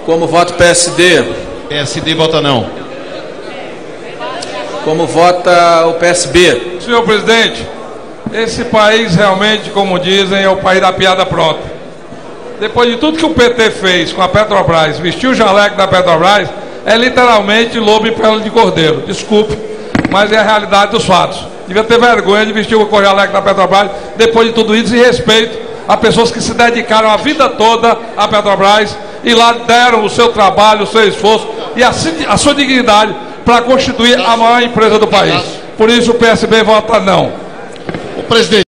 Como vota o PSD? PSD vota não. Como vota o PSB? Senhor presidente, esse país realmente, como dizem, é o país da piada pronta. Depois de tudo que o PT fez com a Petrobras, vestiu o jaleco da Petrobras, é literalmente lobo em pele de cordeiro. Desculpe, mas é a realidade dos fatos. Devia ter vergonha de vestir o jaleco da Petrobras depois de tudo isso, e respeito a pessoas que se dedicaram a vida toda à Petrobras e lá deram o seu trabalho, o seu esforço e a sua dignidade para constituir a maior empresa do país. Por isso o PSB vota não. O presidente.